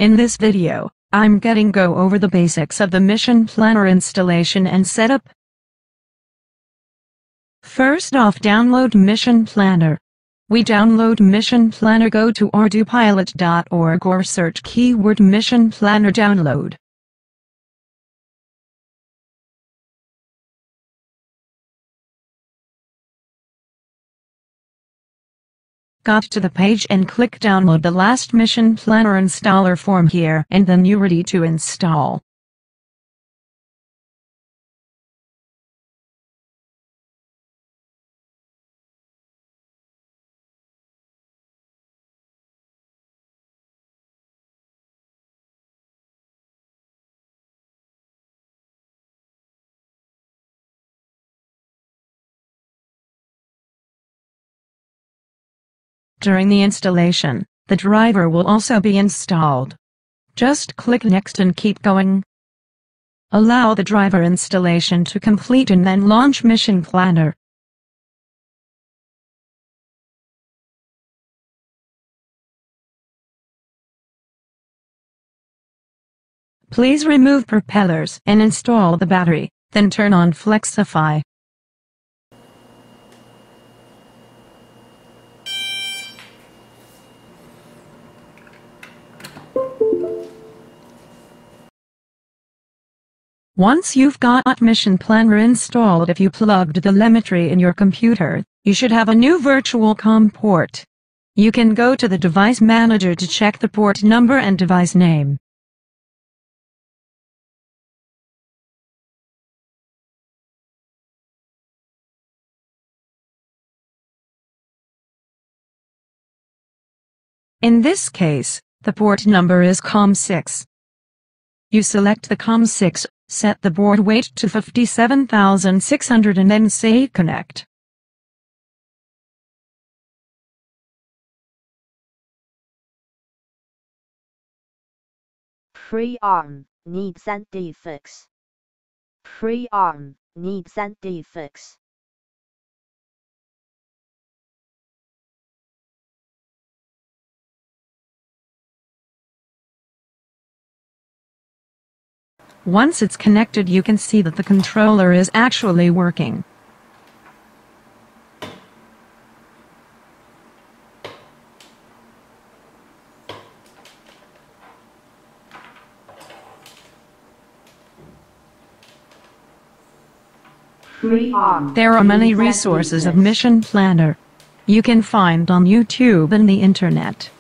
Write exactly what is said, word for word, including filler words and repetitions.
In this video, I'm getting go over the basics of the Mission Planner installation and setup. First off, download Mission Planner. We download Mission Planner, go to ardupilot dot org or search keyword Mission Planner download. Got to the page and click download the last Mission Planner installer form here, and then you're ready to install. During the installation, the driver will also be installed. Just click Next and keep going. Allow the driver installation to complete and then launch Mission Planner. Please remove propellers and install the battery, then turn on Flexify. Once you've got Mission Planner installed, if you plugged the telemetry in your computer, you should have a new virtual COM port. You can go to the device manager to check the port number and device name. In this case, the port number is COM six. You select the COM six, set the board weight to fifty-seven thousand six hundred and then say connect. Free arm, need three D fix. Free arm, need three D fix. Once it's connected, you can see that the controller is actually working. Free arm. There are many resources of Mission Planner you can find on YouTube and the internet.